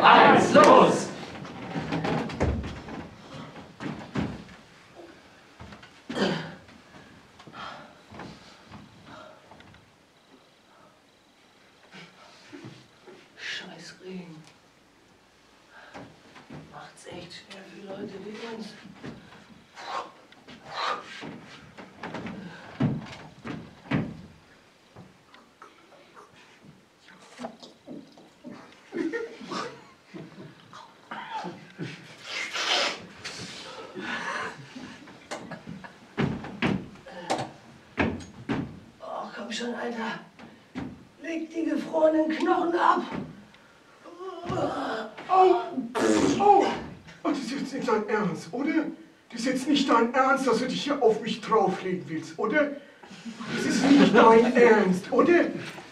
eins, los! Scheiß Regen. Macht's echt schwer für Leute wie uns. Oh, komm schon, Alter. Leg die gefrorenen Knochen ab. Oh, das ist jetzt nicht dein Ernst, oder? Das ist jetzt nicht dein Ernst, dass du dich hier auf mich drauflegen willst, oder? Das ist nicht dein Ernst, oder?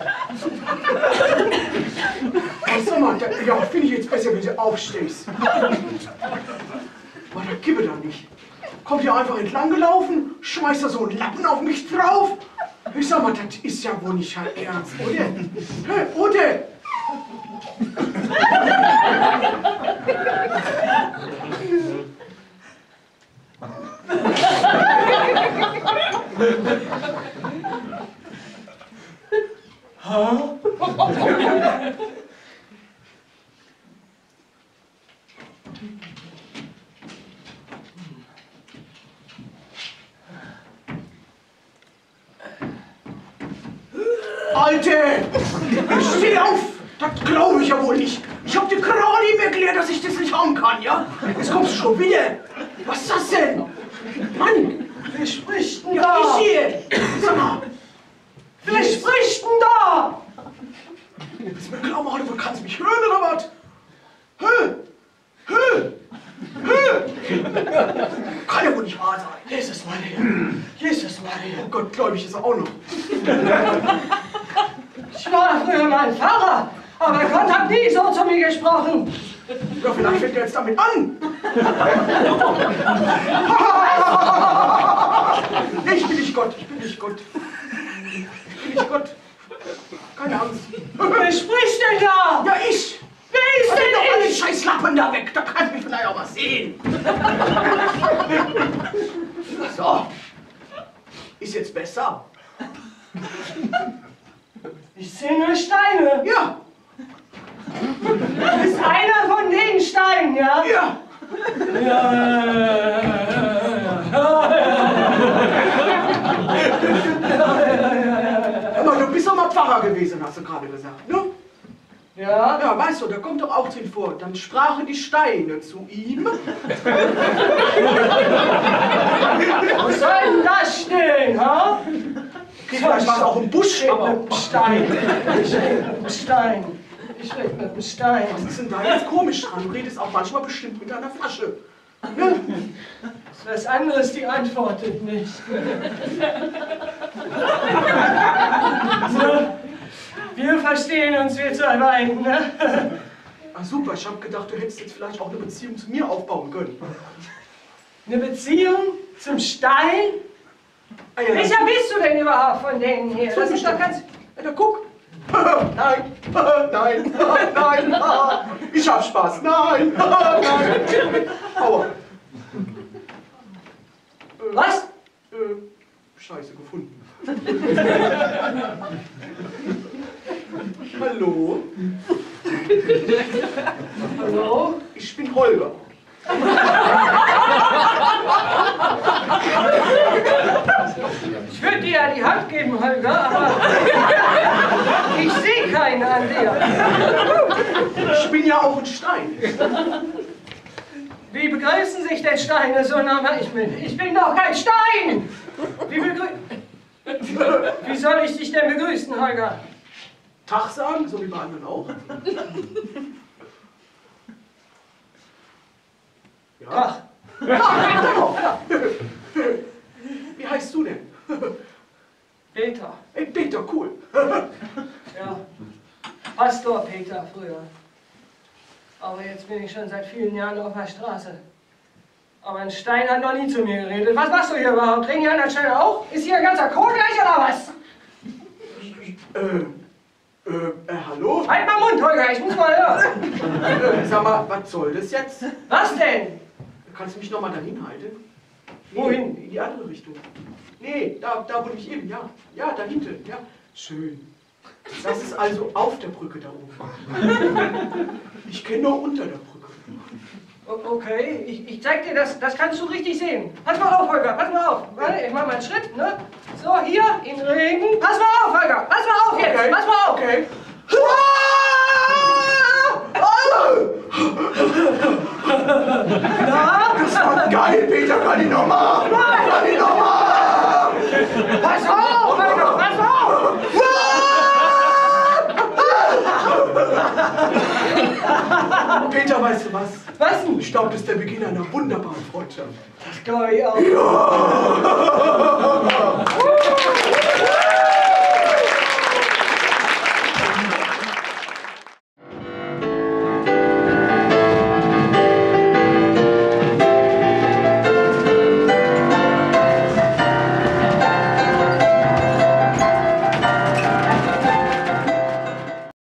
Sag mal, ja, finde ich jetzt besser, wenn du aufstehst. Aber da kippe da nicht. Kommt ihr einfach entlang gelaufen, schmeißt da so einen Lappen auf mich drauf? Ich sag mal, das ist ja wohl nicht dein Ernst, oder? Hä, oder? Alte! Steh auf! Das glaube ich ja wohl nicht. Ich hab dir gerade eben erklärt, dass ich das nicht haben kann, ja? Jetzt kommst du schon wieder. Was ist das denn? Mann! Wer spricht denn Ja, da? ich hier! Sag mal! Wer spricht denn da? Willst du mir glauben, Alter, du kannst mich hören oder was? Hä? Hä? Hä? Kann ja wohl nicht wahr sein. Jesus Maria. Jesus Maria. Oh Gott, gläubig ist er auch noch. Ich war früher mal ein Pfarrer, aber Gott hat nie so zu mir gesprochen. Ja, vielleicht fängt er jetzt damit an. Nee, ich bin nicht Gott, ich bin nicht Gott. Ich bin nicht Gott. Keine Angst. Wer spricht denn da? Ja, ich. Wer ist Doch alle denn ich? scheiß Lappen da weg, da kannst du mich vielleicht auch mal sehen. So. Ist jetzt besser? Ich sehe nur Steine. Ja. Du bist einer von den Steinen, ja? Ja. Hör mal, du bist doch mal Pfarrer gewesen, hast du gerade gesagt, ne? Ja? Ja, weißt du, da kommt doch auch drin vor. Dann sprachen die Steine zu ihm. Wo soll denn das stehen, ha? Okay, vielleicht war es auch ein Busch, aber... Mit dem Stein. Ich rede mit dem Stein. Ich rede mit dem Stein. Was ist denn da jetzt komisch dran? Du redest auch manchmal bestimmt mit deiner Flasche. Ja? Was anderes, die antwortet nicht. So, wir verstehen uns, wir zwei beiden, ne? Ah, super, ich hab gedacht, du hättest jetzt vielleicht auch eine Beziehung zu mir aufbauen können. Eine Beziehung zum Stein? Ah, ja, Welcher bist du denn überhaupt von denen hier? Das ist doch ganz... Ja, da guck. Nein, nein, nein, ich hab Spaß. Nein, nein. Aua. Was? Scheiße gefunden. Hallo? Hallo? Ich bin Holger. Ich würde dir ja die Hand geben, Holger, aber ich sehe keinen an dir. Ich bin ja auch ein Stein. Wie begrüßen sich denn Steine so nah? Ich bin doch kein Stein! Wie soll ich dich denn begrüßen, Holger? Tag sagen, so wie bei anderen auch. Ja. Ach, Ja. Wie heißt du denn? Peter. Hey, Peter, cool. Ja. Pastor Peter früher. Aber jetzt bin ich schon seit vielen Jahren auf der Straße. Aber ein Stein hat noch nie zu mir geredet. Was machst du hier überhaupt? Drehen die anderen Steine auch? Ist hier ein ganzer Kohl gleich oder was? Hallo? Halt mal Mund, Holger, ich muss mal hören. Sag mal, was soll das jetzt? Was denn? Kannst du mich nochmal dahin halten? Nee, Wohin? in die andere Richtung. Nee, da wo ich eben, ja. Ja, da hinten, ja. Schön. Das ist also auf der Brücke da oben. Ich kenne nur unter der Brücke. Okay, ich zeig dir das, das kannst du richtig sehen. Pass mal auf, Holger, pass mal auf. Warte, ich mach mal einen Schritt, ne? So, hier, in Regen. Pass mal auf, Holger, pass mal auf jetzt, Okay. pass mal auf. Okay. Na? Das war geil, Peter, kann ich noch machen? Kann ich noch machen? Pass auf, Holger, pass auf. Peter, weißt du was? Was denn? Ich glaube, das ist der Beginn einer wunderbaren Freundschaft. Das glaube ich auch. Ja!